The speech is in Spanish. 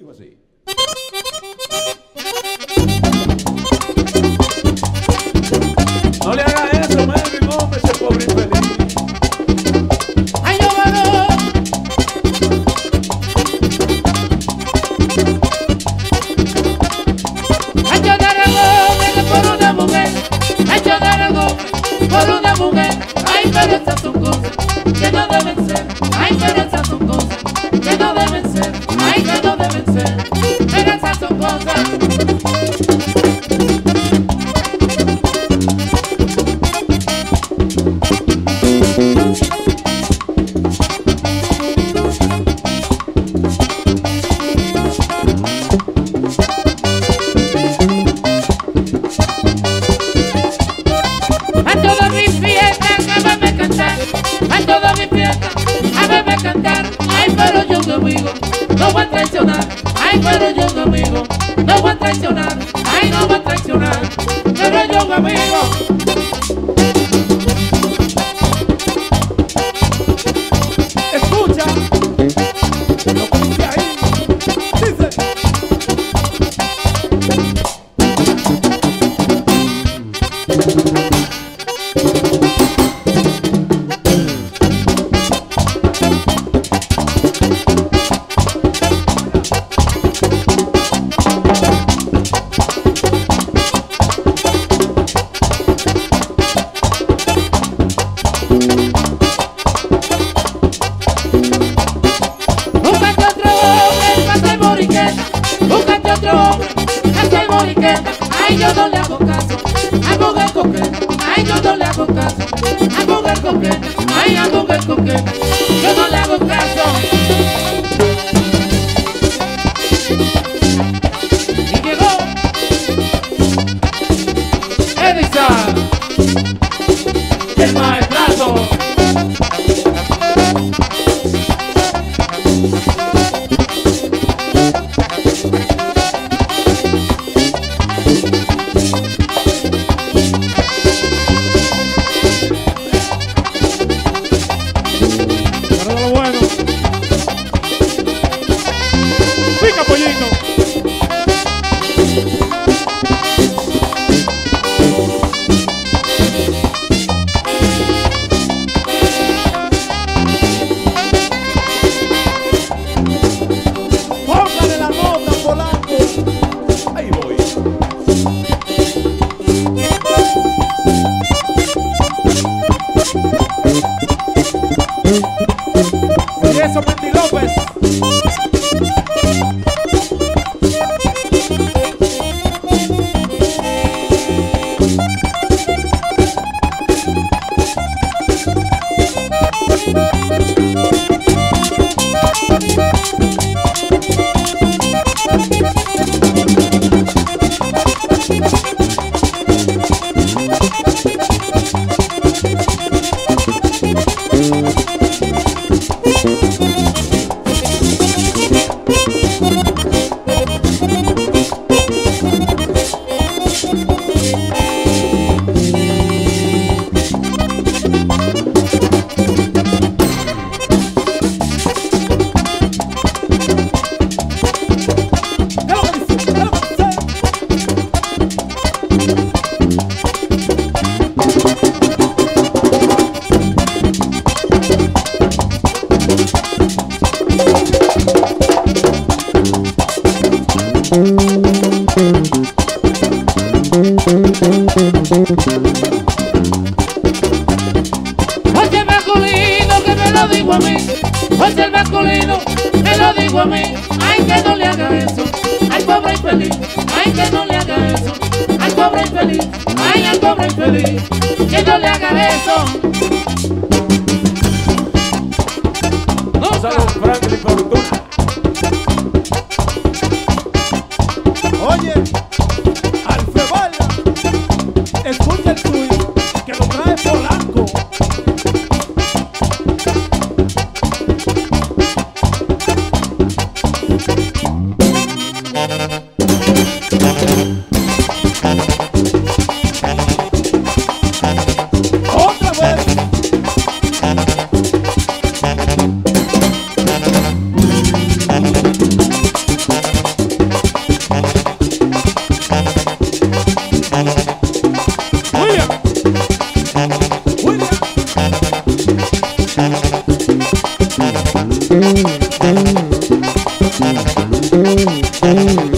así. No le haga eso, Melvin, hombre, ese pobre infeliz. Ay, Yovanny. Ay, yo daré gómez por una mujer. Ay, yo daré gómez por una mujer. Ay, pero esas son cosas que no deben ser. Ay, pero esas son cosas que no deben ser. Ay, que no deben ser. Pero esas son cosas. A todas mis fiestas, a verme cantar. A todas mis fiestas, a verme cantar. Ay, pero yo conmigo no voy a traicionar. Ay, pero yo conmigo no voy a traicionar. Ay, no voy a traicionar. Pero yo conmigo. Escucha lo que dice ahí. Dice. Búscate otro hombre para ser moriqueta. Búscate otro hombre para ser moriqueta. Ay, yo no le hago caso a mujer coqueta. Ay, yo no le hago caso a mujer coqueta. Ay, a mujer coqueta. Yo no le hago caso. Y llegó Edison, el maestrazo. Pero de lo bueno. Pica pollito. Póngale la nota, Polanco. Ahí voy. Y eso, Mendy López. Oye el masculino que me lo digo a mí. Oye el masculino me lo digo a mí. Ay, que no le haga eso al pobre infeliz. Ay, que no le haga eso al pobre infeliz. Ay, al pobre infeliz. Que no le haga eso. Salud, Franklin Fortuna. Oye, Alfebala, escucha el suyo, que lo trae Polanco. Otra vez. Pobre.